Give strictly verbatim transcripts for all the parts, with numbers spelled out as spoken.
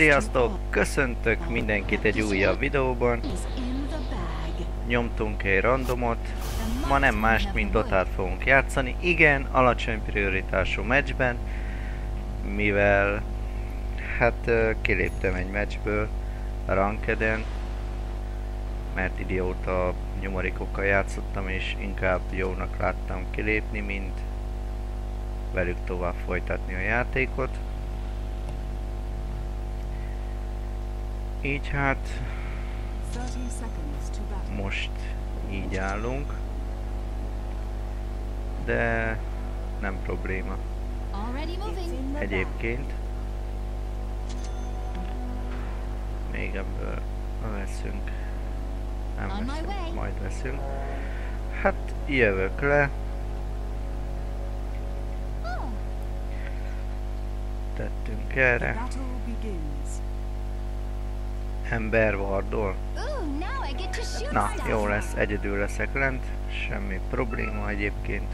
Sziasztok! Köszöntök mindenkit egy újabb videóban. Nyomtunk egy randomot. Ma nem mást, mint Dotát fogunk játszani. Igen, alacsony prioritású meccsben. Mivel hát kiléptem egy meccsből a Rankeden. Mert idióta nyomorikokkal játszottam, és inkább jónak láttam kilépni, mint velük tovább folytatni a játékot. Így hát most így állunk, de nem probléma. Egyébként még ebből veszünk, nem veszünk, majd veszünk. Hát jövök le. Tettünk erre. Ember vardol. Na, jó lesz, egyedül leszek lent, semmi probléma egyébként.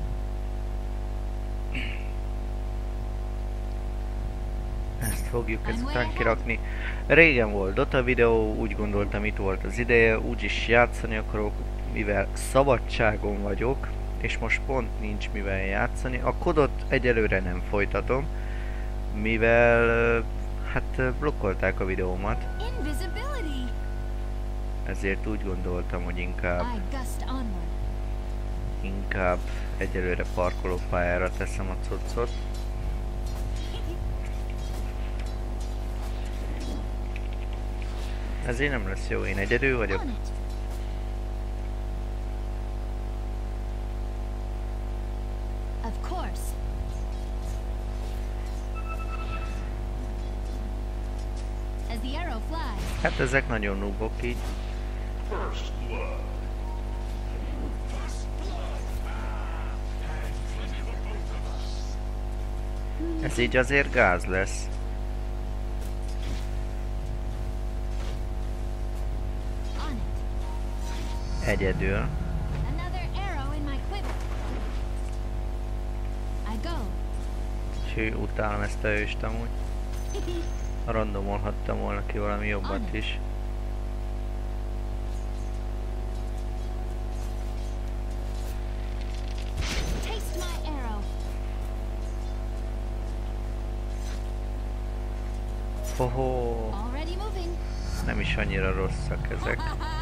Ezt fogjuk ezután kirakni. Régen volt Dota videó, úgy gondoltam, itt volt az ideje, úgyis játszani akarok, mivel szabadságon vagyok, és most pont nincs mivel játszani. A kodot egyelőre nem folytatom, mivel hát blokkolták a videómat. Ezért úgy gondoltam, hogy inkább inkább egyelőre parkolópályára teszem a cuccot. Ezért nem lesz jó, én egyedül vagyok. Hát ezek nagyon noobok így. Ez így azért gáz lesz. Egyedül. Hű, utálom ezt a őst amúgy. Randomolhattam volna ki valami jobbat is. Hoho, nem is annyira rosszak ezek.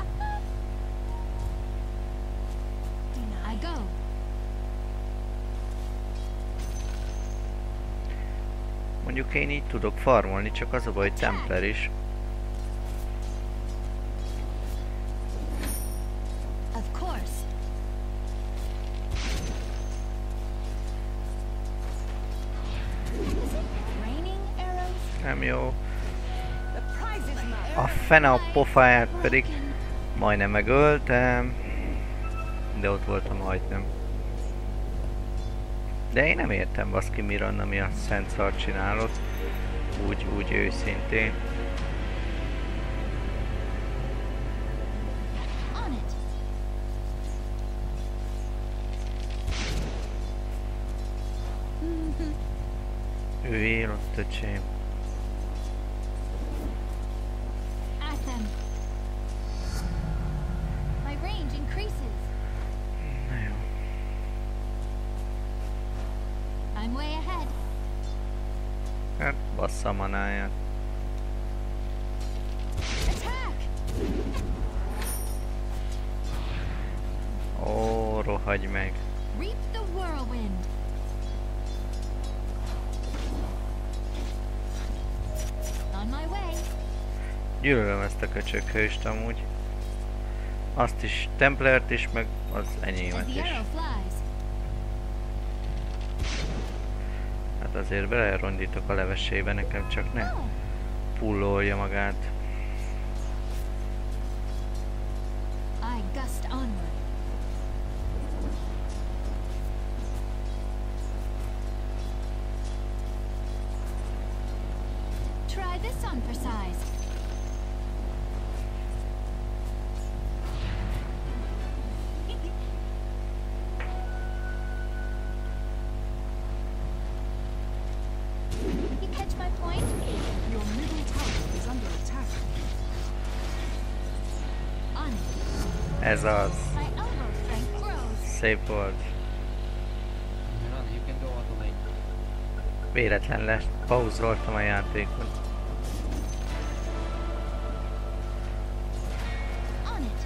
Mondjuk én így tudok farmolni, csak az a baj, hogy Templar is. Nem jó. A fene a pofáját pedig majdnem megöltem. De ott voltam majdnem. De én nem értem, baszki, Miranda mi a szent szart csinálott. Úgy, úgy őszintén. Ő él ott, öcsém. Hát bassza a manáját. Ó, rohagy meg. Gyűlölöm ezt a köcsökhőst amúgy. Azt is, Templart is, meg az enyémet is. Hát azért belerondítok a levesébe, nekem csak ne pullolja magát. Try this on for size. You catch my point? Your middle tower Ez az. My elbow strength grows. Szép volt. Miranda, you can go all the way. Véletlen lesz. Pauzoltam a játékot. On it.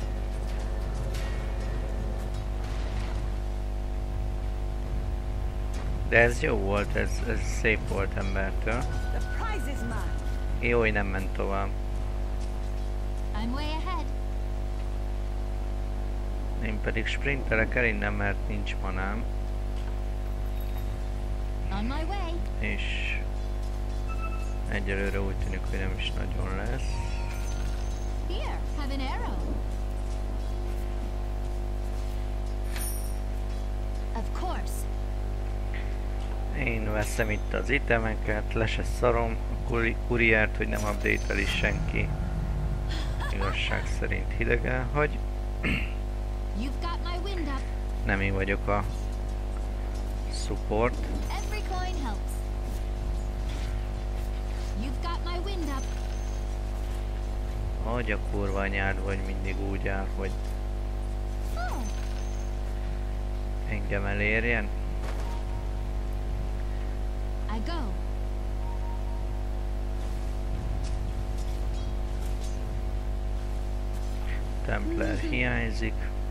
De ez jó volt, ez, ez szép volt embertől. The prize is mine. Jó, hogy nem ment tovább. I'm way ahead. Én pedig sprintelek el innen, mert nincs manám. On my way. És egyelőre úgy tűnik, hogy nem is nagyon lesz. Here, have an arrow. Of course. Én veszem itt az itemeket, le se szarom a kuri kuriert, hogy nem update-el is senki. Igazság szerint hidegen, hogy You've got my wind up. nem én vagyok a support. Every coin helps. You've got my wind up. Hogy a kurva anyád vagy mindig úgy áll, hogy Oh, engem elérjen. I go. Templar hiányzik.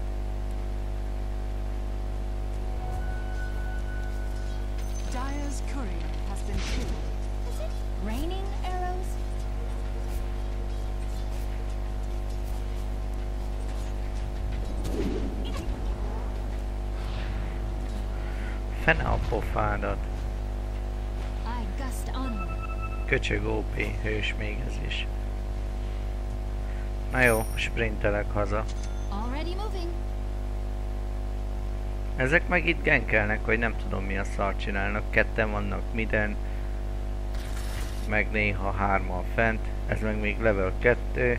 Dyer's courier has been killed. Is it raining arrows? Fene a pofádat. I gust onward. Köcsög ó pé, hős még ez is. Na jó, sprintelek haza. Already moving. Ezek meg itt genkelnek, vagy nem tudom mi a szart csinálnak. Ketten vannak miden, meg néha hárman fent. Ez meg még level kettő.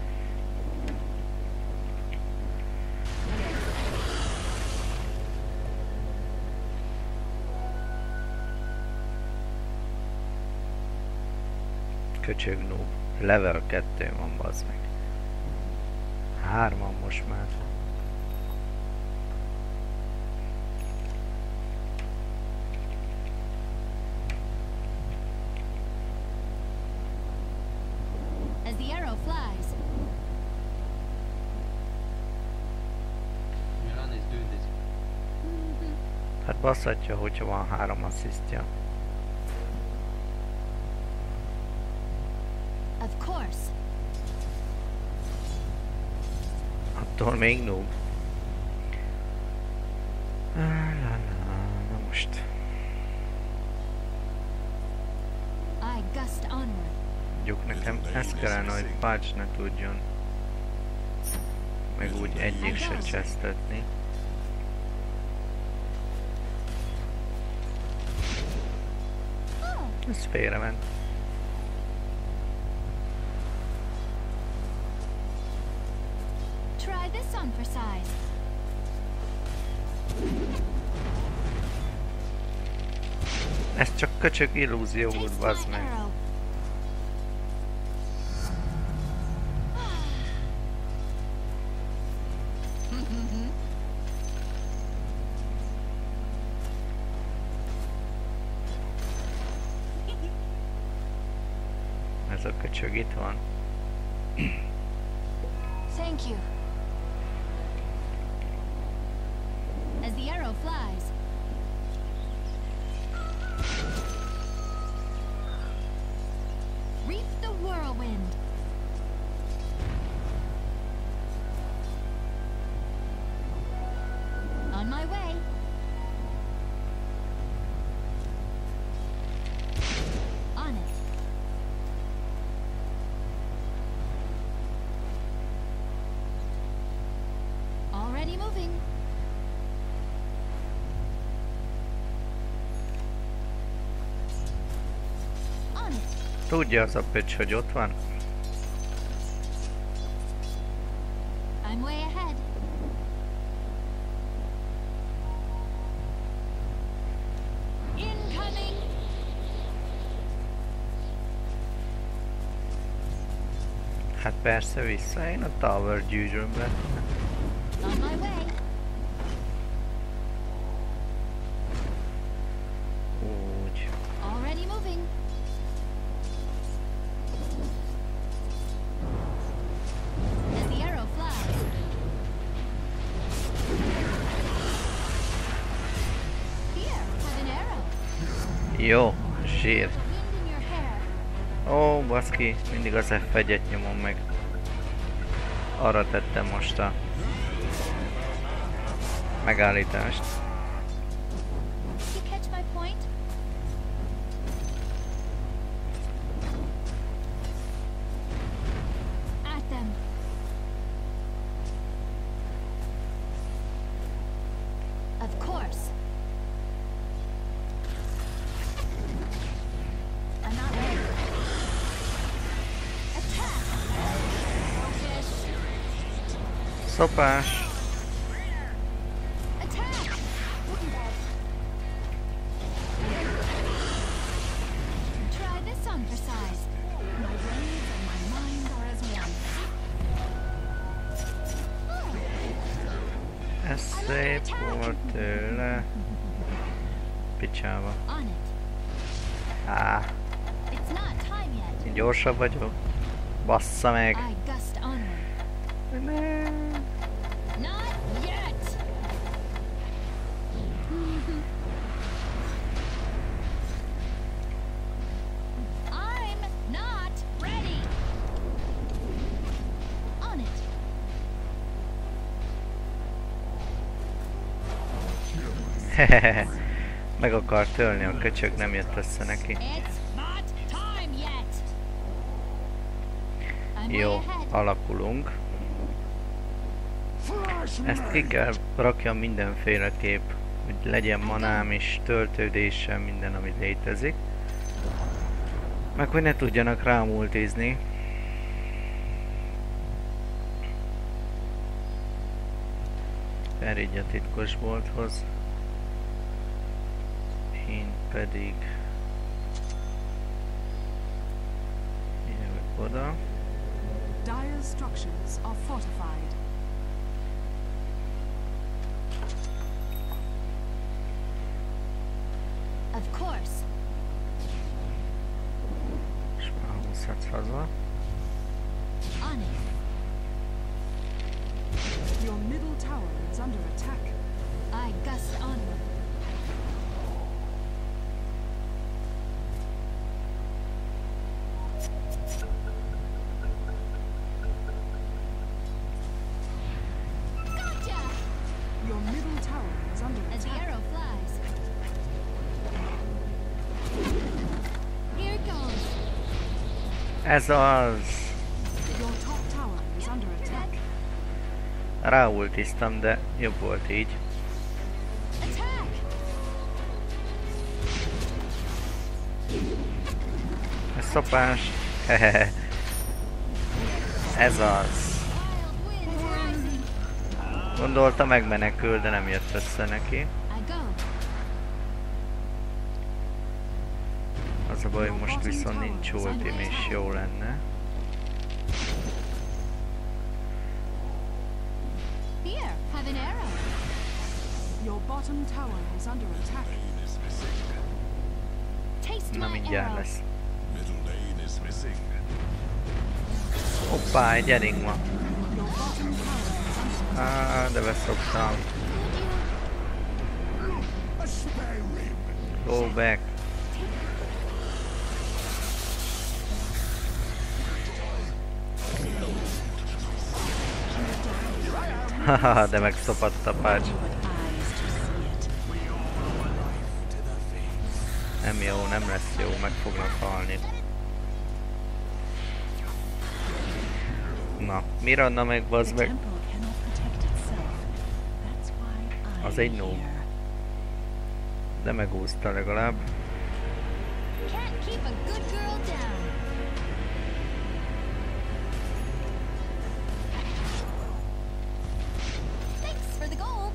Köcsög noob. Level kettő van, bazd meg. Hárman most már. As the arrow flies. Miranda is doing this. Hát basszatja, hogyha van három asszisztja. Of course. Attól még noob. Lá, lá, lá, na most. I gust onward. Mondjuk nekem ez kellene, hogy Pudge ne tudjon. Meg úgy egyik se csesztetni. Oh, Ez félrement. try this on for size. Ez csak köcsög illúzió volt, Taste bazd my meg. arrow. Ez a köcsög itt van. Thank you. As the arrow flies. Reap the whirlwind. On my way. On it. Already moving. On it. Tudja az a pöcs, hogy ott van? I'm way ahead. Incoming. Hát persze vissza, én a Tower gyűrűm lettem. On my way. Úgy. Already moving. As the arrow flies. Here, have an arrow. Jó, zsír. The wind in your hair. Ó, baszki, mindig az F egyet nyomom meg. Arra tettem most a megállítást. You catch my point? At them. Of course. I'm not ready. Attack! Fish. Szopás. Attack! Try this on for size. My brains and my mind are as one. Ez szép volt tőle. Picsába. On it. Á, It's not time yet. én gyorsabb vagyok. Bassza meg. I gust onward. Nem. Not yet. I'm not ready. On it. Meg akar tölni a köcsög, nem jött össze neki. It's not time yet. I'm way Jó, ahead. alakulunk. Ezt ki kell rakjam mindenféleképp, hogy legyen manám is, töltődésem, minden, ami létezik. Meg hogy ne tudjanak rámultizni. Elrigy a titkos bolthoz. Én pedig jövök oda. Dire's structures are fortified. Of course. És már húzhatsz haza. On it. Your middle tower is under attack. I gust onward. Gotcha! Your middle tower is under As the attack. arrow flies. Here it goes. Ez az! Your top tower is under attack. Ráultiztam, de jobb volt így. Attack! Ez szopás. Hehehe. Ez az. Wild winds rising. Gondolta megmenekül, de nem jött össze neki. I go. Az a baj, most viszont nincs ultim, és jó lenne. Here, have an arrow. Your bottom tower is under attack. Taste Na my mindjárt arrow. lesz. Hoppá, egy enigma. Your bottom tower is under Á, de beszoptam. Go back. Haha, de megszopadt a pács. Nem jó, nem lesz jó, meg fognak halni. Na, Miranda meg bazd meg. Az egy noob. De megúszta legalább. Can't keep a good girl down. Thanks for the gold.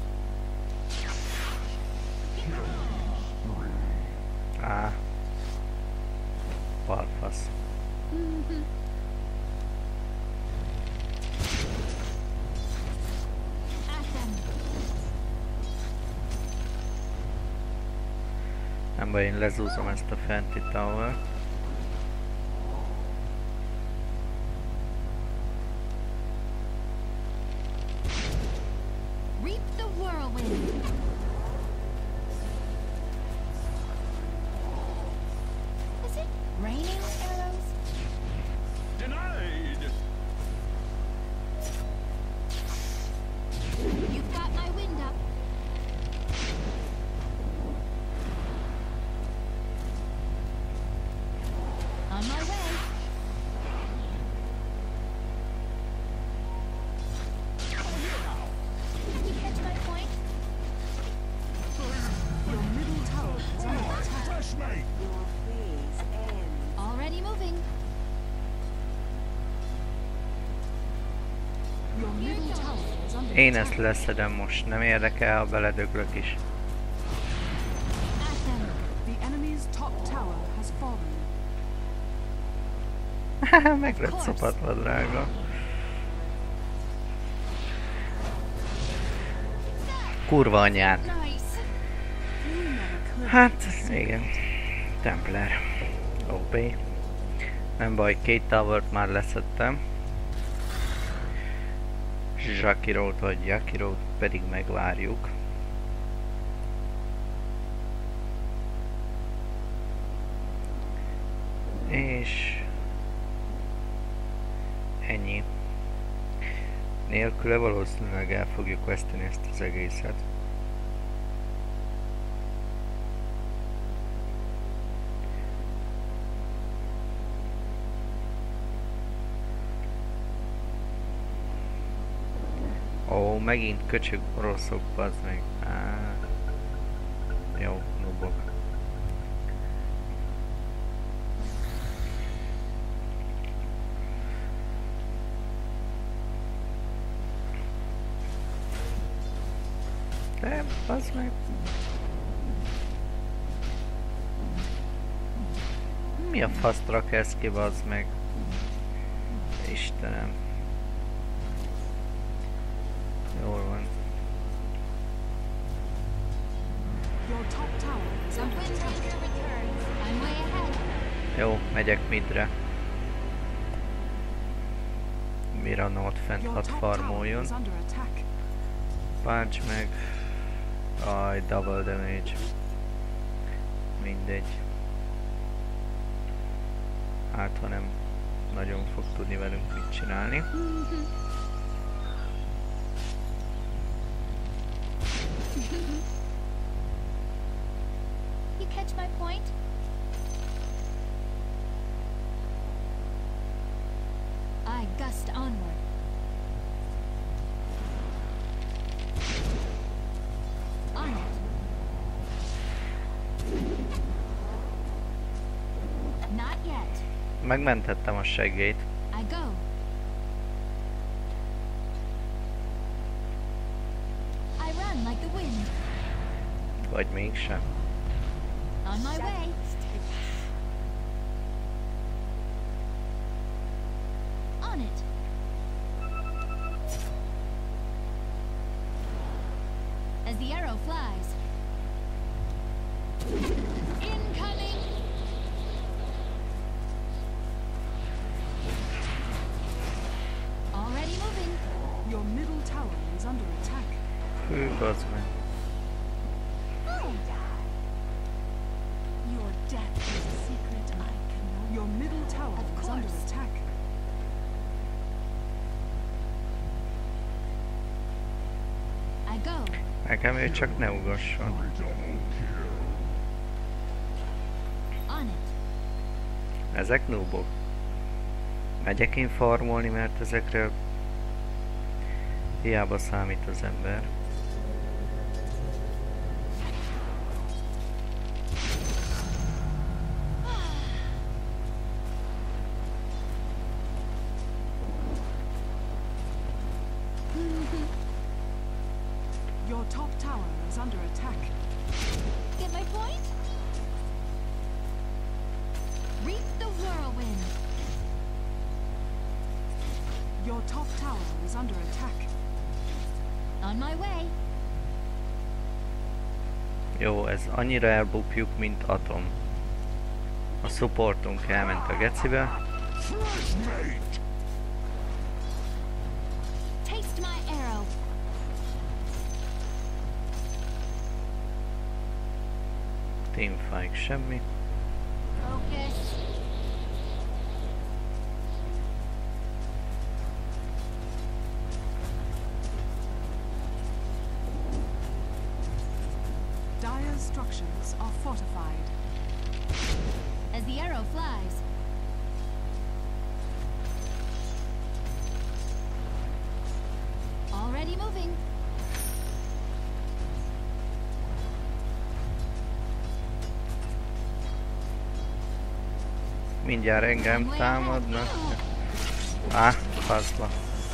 Á. Balfasz. baj, én lezúzom ezt a fenti tower. Reap the whirlwind. Is it raining arrows? Denied! You've got my wind up. On my way. You catch my point? Your middle tower is under attack. Fresh mate! Your phase ends. Already moving. Your middle tower is under Én attack. ezt leszedem most, nem érdekel, ha beledöglök is. At them. The enemy's top tower has fallen. Meg lett szopatva, drága. Kurva anyád. Nice. You never could. Hát, igen. Templar. ó pé. Nem baj, két towert már leszedtem. Zsakirót vagy Jakirót pedig megvárjuk. És... ennyi. Nélküle valószínűleg el fogjuk veszteni ezt az egészet. Ó, megint köcsög oroszok, bazd meg. Á, jó, nubok. De, bazd meg. Mi a faszt rakesz ki, bazd meg? Istenem. Jól van. Your top tower is The under wind attack. ranger returns. I'm way ahead. Jó, megyek midre. Mirana ott fent Your hat top tower farmoljon. is under attack. Punch meg. Aj, double damage. Mindegy. Hát, ha nem nagyon fog tudni velünk mit csinálni. You catch my point? I gust onward. On it. Not yet. Megmentettem a seggét. I go. I run like the wind. Vagy mégsem. On my way. On it. As the arrow flies. Incoming. Already moving. Your middle tower is under attack. Hű, bazd meg. Your death is a secret I can know. Your middle tower Of is under course. attack. I go. Nekem ő csak ne ugasson. On it. Ezek noobok. Megyek én farmolni, mert ezekre hiába számít az ember. Your top tower is under attack. Get my point? Reap the whirlwind. Your top tower is under attack. On my way. Jó, ez annyira elbukjuk, mint Atom. A supportunk elment a gecibe. Taste my arrow. Teamfight semmi. Focus. Dire's structures are fortified. As the arrow flies. Already moving. Mindjárt engem támadnak. Á, faszba.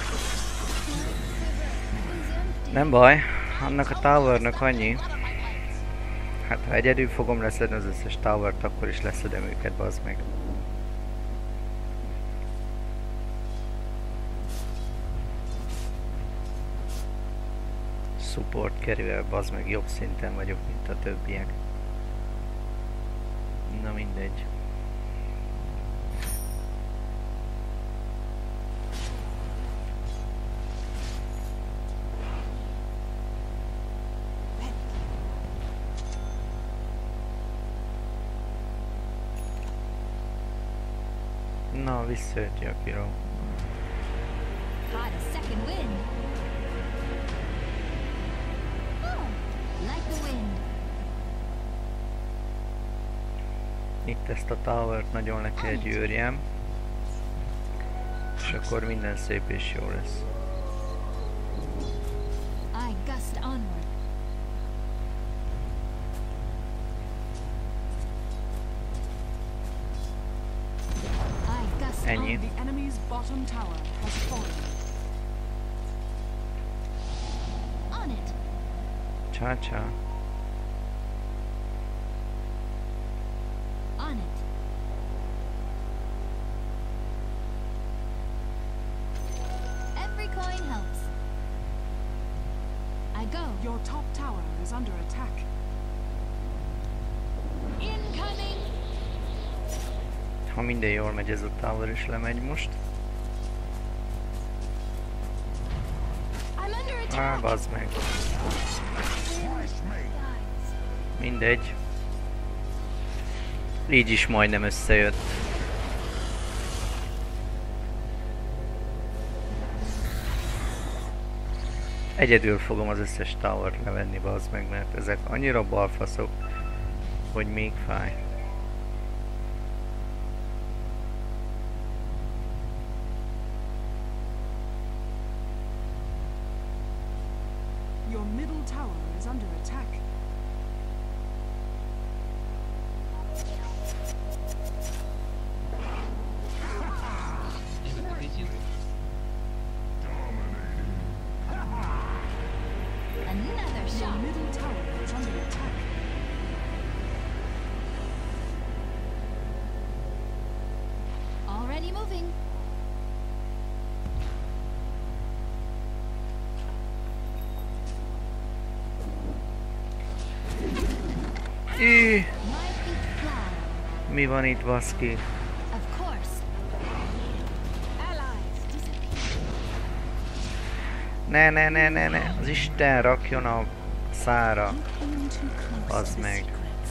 Nem baj, annak a towernak annyi. Hát ha egyedül fogom leszedni az összes towert, akkor is leszedem őket, bazd meg. Support carry-vel, bazd meg, jobb szinten vagyok, mint a többiek. Na mindegy. Na, visszajött Jakiro. Got a second wind. Oh, like the wind. Itt ezt a towert nagyon le kell gyűrjem. És akkor minden szép és jó lesz. I gust onward. I gust Ennyi. onward. The enemy's bottom tower has fallen. On it. Csá-csá. On it. Every coin helps. I go. Your top tower is under attack. Incoming. Ha minden jól megy, ez a tower is lemegy most. I'm under attack. Á, bazd meg. Mindegy. Így is majdnem összejött. Egyedül fogom az összes towert levenni, bazd meg, mert ezek annyira balfaszok, hogy még fáj. Your middle tower is under attack. Another Your shot. middle tower is under attack. Already moving. Ih, My feet fly. mi van itt, baszki? Of course. Allies disappear. Ne, ne, ne, ne, ne, az Isten rakjon a szára. Az meg.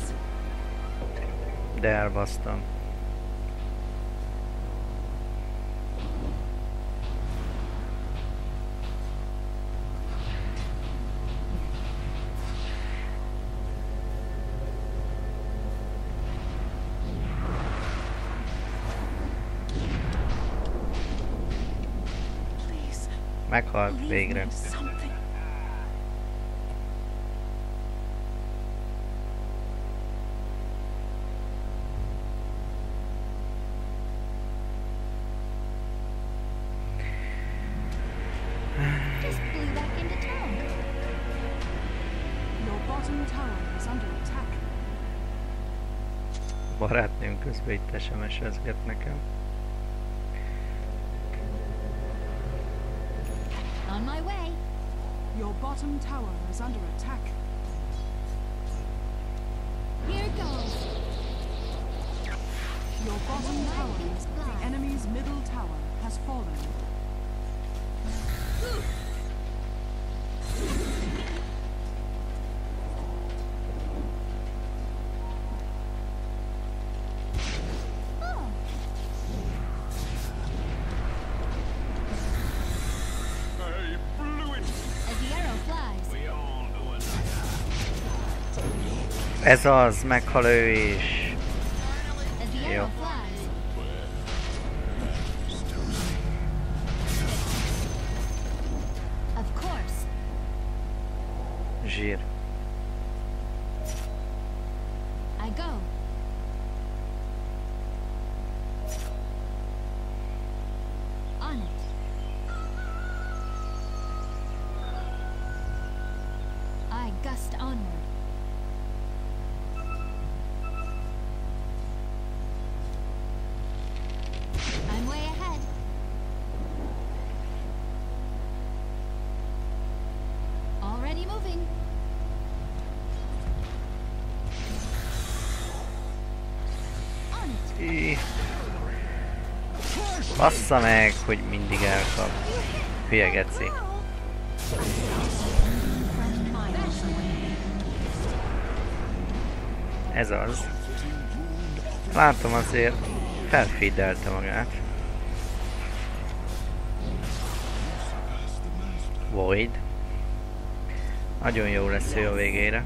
De elbasztam. Please, Meghalt leave végre. me something. Just flew back into town. Your bottom tower is under attack. Barátnőm közben itt es em es-ezget nekem. On my way. Your bottom tower is under attack. Dragon's The blood. enemy's middle tower has fallen. Oh. As the arrow flies, Ez az, meghal ő is. as the Jó. arrow flies. Of course. Zsír. I go. On it. I gust onward. I'm way ahead. Already moving. On it. Í. Bassza meg, hogy mindig elkap. Hülye geci. Ez az. Látom azért felfeedelte magát. Void. Nagyon jó lesz ő a végére.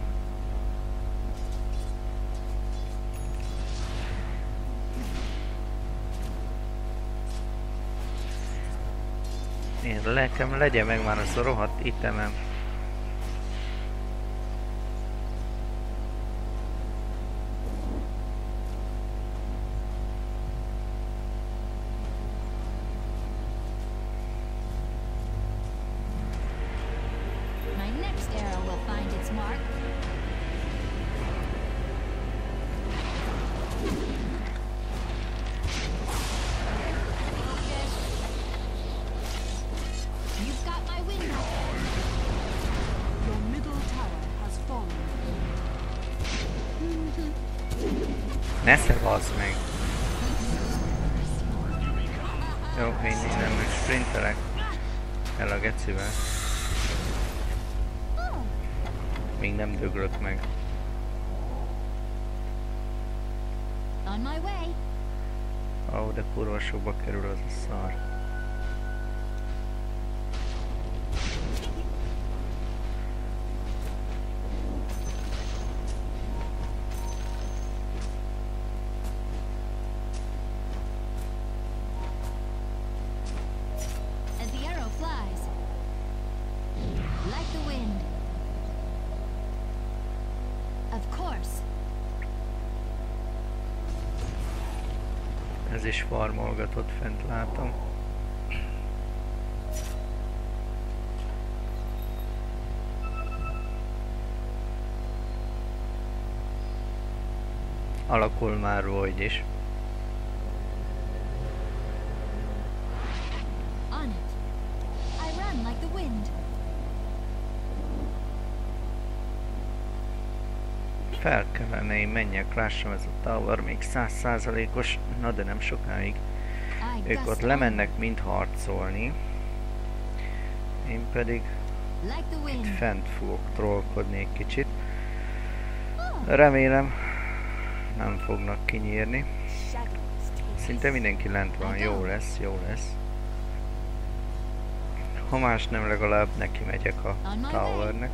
Én lelkem legyen meg már az a rohadt itemem. My next arrow will find its mark. You've got my wind. Your middle tower has fallen. Ne szevazd meg! Jó, én innen meg sprintelek el a gecivel. Még nem döglök meg. On my way. Ó, oh, de kurva sokba kerül az a szar. As the arrow flies. Like the wind. Of course. Ez is farmolgatott fent, látom. Alakul már Void is. On it. I run like the wind. Fel kellene én menjek, lássam, ez a tower még száz százalékos, na de nem sokáig. I Ők ott gust lemennek mind harcolni. Én pedig like the itt wind. fent fogok trollkodni egy kicsit. Remélem nem fognak kinyírni. Szinte mindenki lent van, jó lesz, jó lesz. Ha más nem, legalább neki megyek a towernek.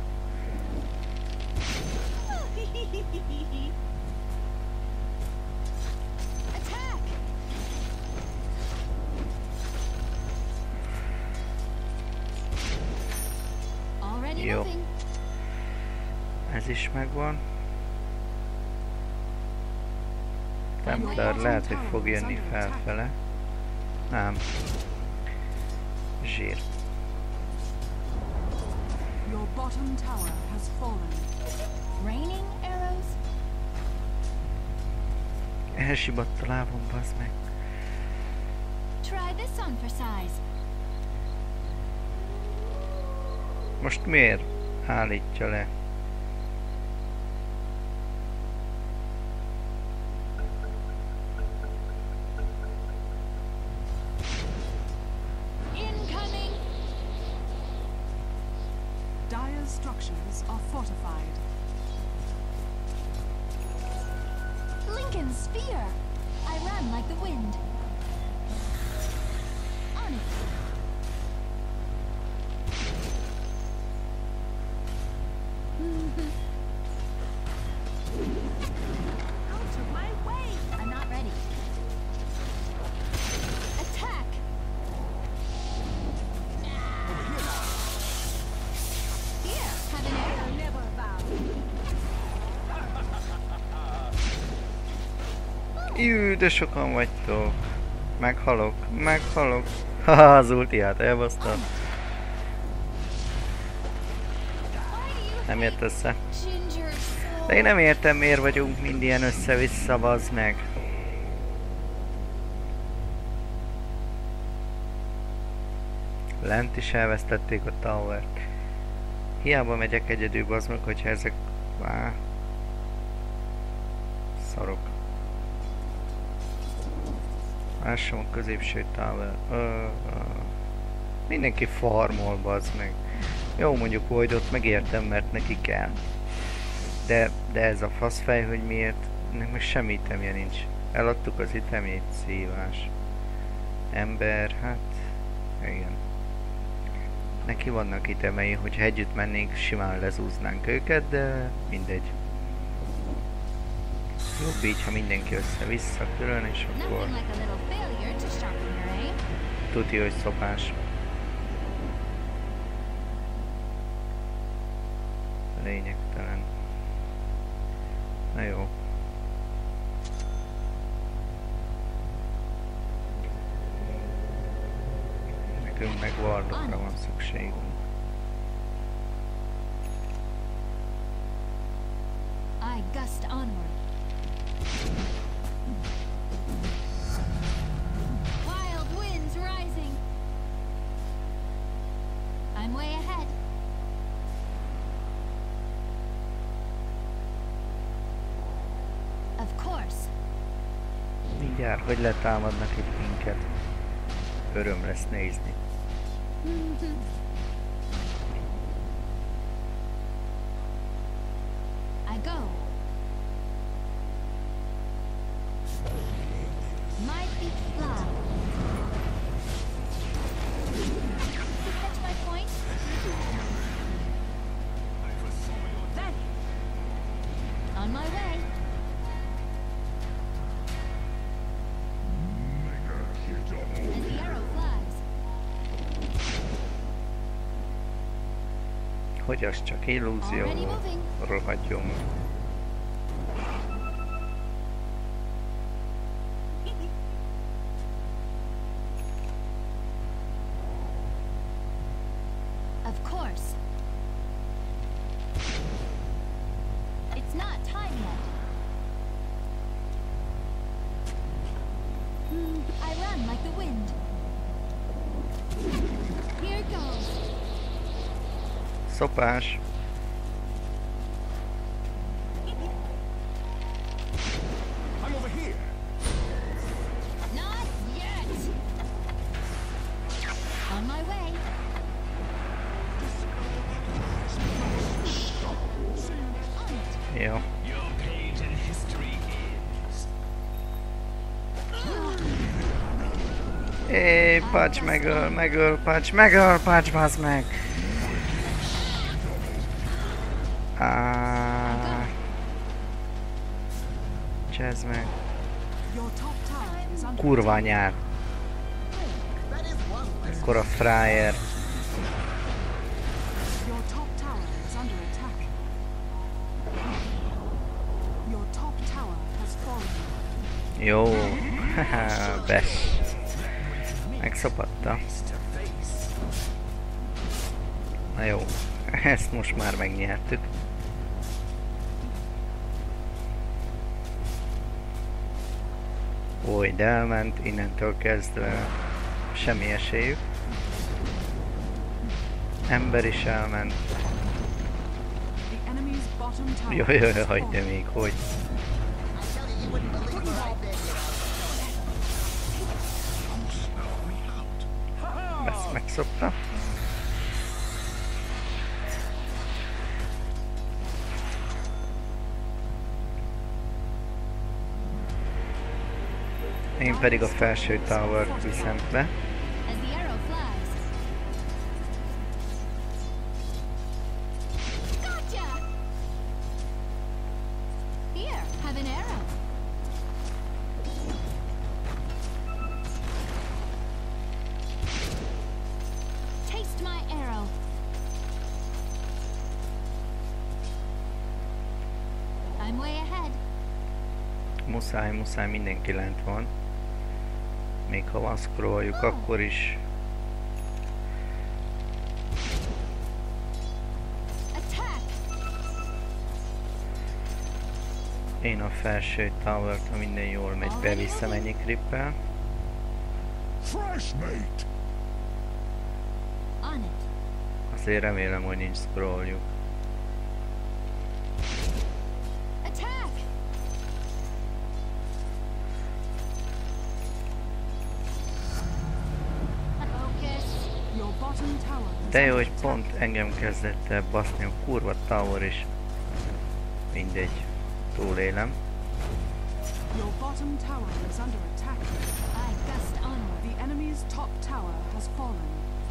Attack! Already Jó. moving. Ez is megvan. Templar lehet, hogy fog jönni felfele. Nem. Zsír. Your bottom tower has fallen. Raining arrows? Elsibbadt a lábam, bazd meg. Try this on for size. Most miért állítja le? structures are fortified. Lincoln's spear! I run like the wind. On it. Out of my way! I'm not ready. Attack! Here, have an arrow. Never bow. Jú, de sokan vagytok. Meghalok, meghalok. Haha, az ultiát elbasztam. Nem jött össze. Ginger soul. De én nem értem, miért vagyunk mind ilyen össze-vissza, bazd meg. Lent is elvesztették a towert. Hiába megyek egyedül, bazd meg, hogyha ezek... Á. Szarok. Lássam a középső tower. Ö, ö. Mindenki farmol, bazd meg. Jó, mondjuk Voidot megértem, mert neki kell. De, de ez a faszfej, hogy miért? Ennek meg semmi itemje nincs. Eladtuk az itemjét, szívás. Ember, hát... Igen. Neki vannak itemei, hogyha együtt mennénk, simán lezúznánk őket, de mindegy. Jobb így, ha mindenki össze-vissza külön, és akkor... Nothing like a little failure to sharpen your aim. Tuti, hogy szopás. Lényegtelen. Na jó. Nekünk meg wardokra van szükségünk. I gust onward. Wild winds rising. I'm way ahead. Of course. Mindjárt, hogy letámadnak itt minket. Öröm lesz nézni. I go. My feet fly. You catch my point? Then On my way. As the arrow flies. Hogy az csak illúzió Already volt. moving. Rohadjon. Of course. It's not time yet. Hmm, I run like the wind. Here goes. Szopás. I'm over here. Not yet. On my way. On it. Jó. Your page in history is. Éj, Patch megöl, megöl, Patch, megöl, Patch, bazd meg! Áááá... Csezd meg. your top tower is under Kurva attack. anyád. Ekkora fryer. Your top tower is under attack. Your top tower has fallen. Jó. Haha, bes. Megszopatta. Na jó. Ezt most már megnyertük. Void elment, innentől kezdve semmi esélyük. Ember is elment. The enemy's bottom tower Jaj, jaj, has hagyd de fallen. még, hogy. Ezt megszokta. Én pedig a felső tower-t viszem be. As the arrow flies. Gotcha! Here, have an arrow. Taste my arrow. I'm way ahead. Muszáj, muszáj, mindenki lent van. Még ha van scrolljuk, akkor is. Attack! Én a felső towert, ha minden jól megy, beviszem ennyi krippel. Fresh meat. On it. Azért remélem, hogy nincs scrolljuk. Attack! Focus. Your bottom tower is De jó, under hogy attack. pont engem kezdett el baszni a kurva tower is. Mindegy, túlélem. Your bottom tower is under attack. I gust onward. The enemy's top tower has fallen.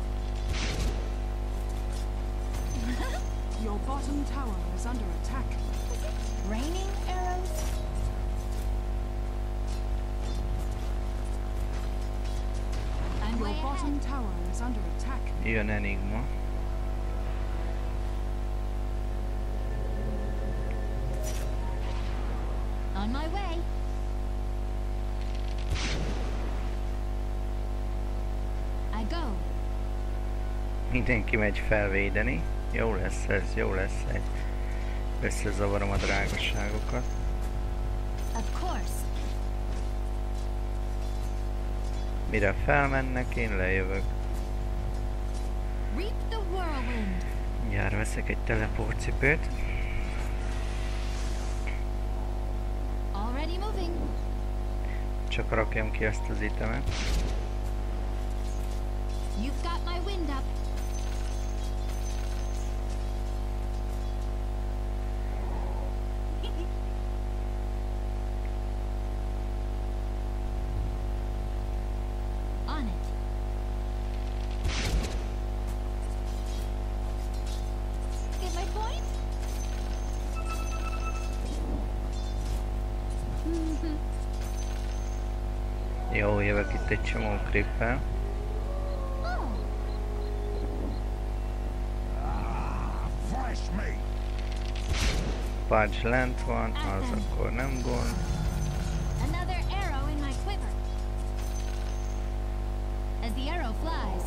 Your bottom tower is under attack. Raining arrows? I'm Your way bottom ahead. tower is under attack. Jön Enigma. On my way. I go. Mindenki megy felvédeni. Jó lesz ez, jó lesz egy. Összezavarom a drágaságokat. Of course. Mire felmennek, én lejövök. Reap the whirlwind. Mindjárt veszek egy teleportcipőt. Already moving. Csak rakjam ki ezt az itemet. You've got my wind up. On it. Get my point? Jó, jövök itt egy csomó krippel. Oh, Fresh meat. Pudge lent van, az akkor nem gond. another arrow in my quiver. As the arrow flies.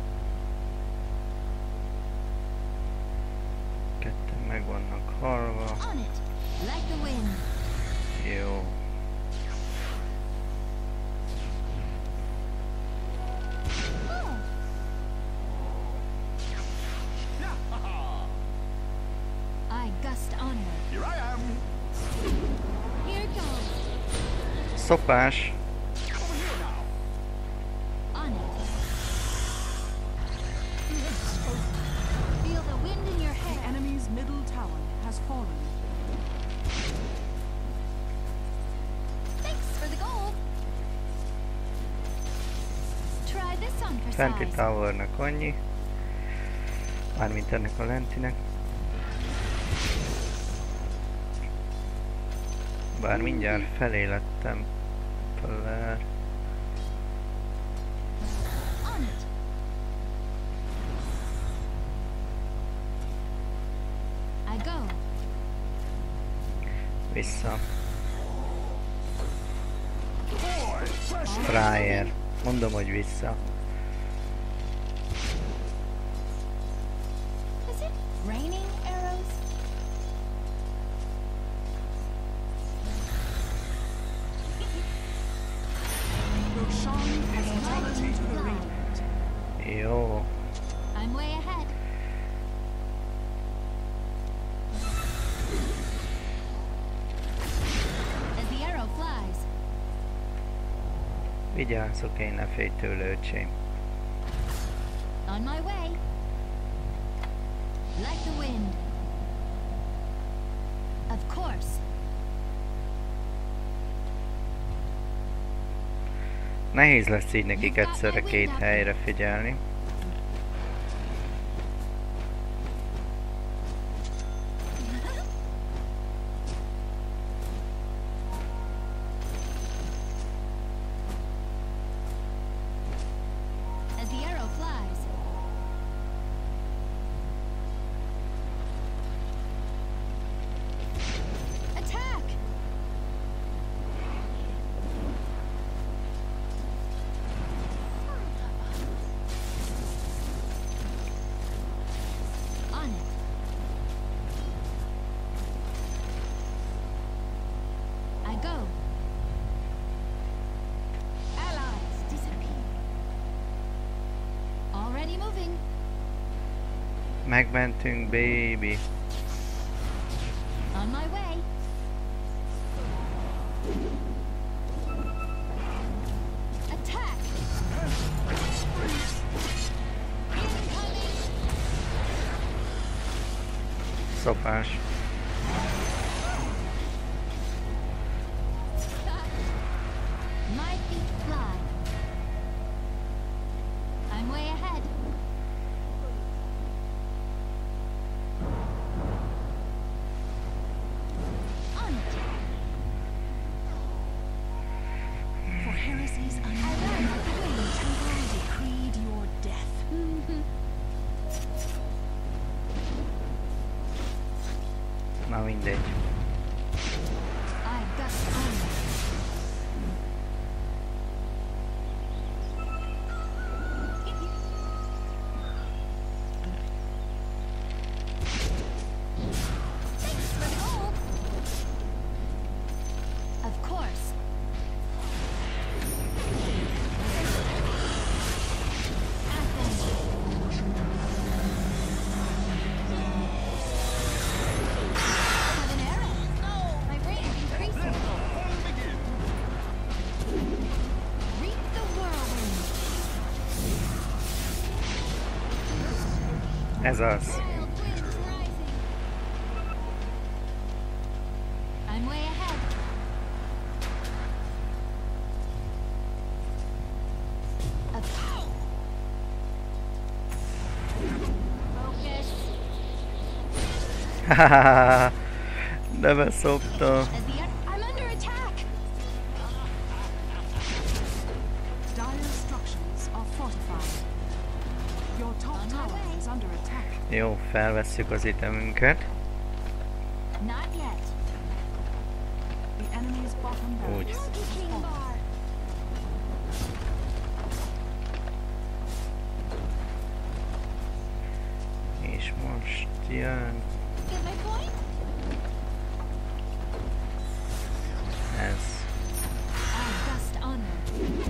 Ketten meg vannak halva. On it. Like the wind. Jó. Oh, I gust onward. Here I am. Here goes. Szopás. Over here now. On it. Feel the wind in your The hair. enemy's middle tower has fallen. Thanks for the gold. Try this on for Fenti size. towernak annyi. Mármint ennek a lentinek. Bár mindjárt felé lettem fel. On it. I go. Vissza. Boy, fresh meat. Fryer. Mondom, hogy vissza. Is it raining arrows? Roshan has fallen to the radiant. Jó. I'm way ahead. As the arrow flies. Vigyázzok, én ne félj tőle, öcsém. On my way. Like the wind. Of course. Nehéz lesz így nekik egyszerre két helyre figyelni. As the arrow flies. Attack! On it. I go. Allies disappear. Already moving. Megmentünk, baby. On my way. Attack! Incoming! Szopás. My feet fly. I'm way ahead. On it. For heresy's I ran like the wind. temple decreed your death. Na mindegy. I gust on. Thanks for the gold. Of course. At them. Have an arrow. No, my range increases. Reap the whirlwind. Ez az. Wild winds rising. I'm way ahead. Up. Focus. De beszopta. As the ar- I'm under attack. Dire structures are fortified. Your top On my tower way. is under attack. Jó, felvesszük az itemünket. Not yet. The enemy's bottom barracks Úgy. Monkey is King fallen. bar. És most jön Get my point? ez. I gust honor.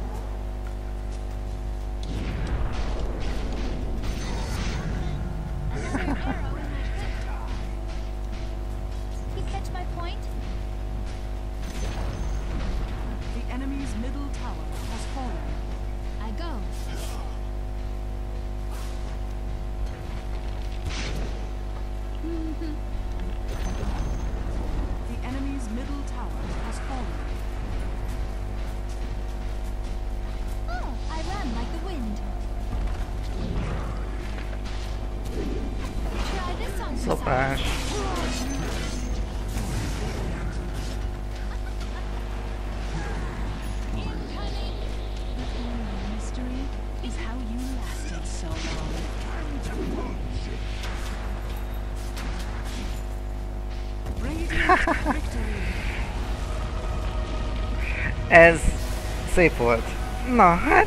Another arrow in my quiver. You catch my point? The enemy's middle tower has fallen. I go. The enemy's middle tower has fallen. Oh, I run like the wind. Try this on for Szopás. Incoming. The only mystery is how you lasted so long. Radiant victory. Ez szép volt. Na hát.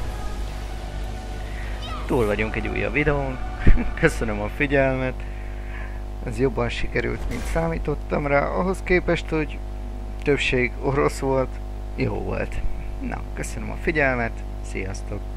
Túl vagyunk egy újabb videón. Köszönöm a figyelmet. Ez jobban sikerült, mint számítottam rá. Ahhoz képest, hogy többség orosz volt, jó volt. Na, köszönöm a figyelmet. Sziasztok!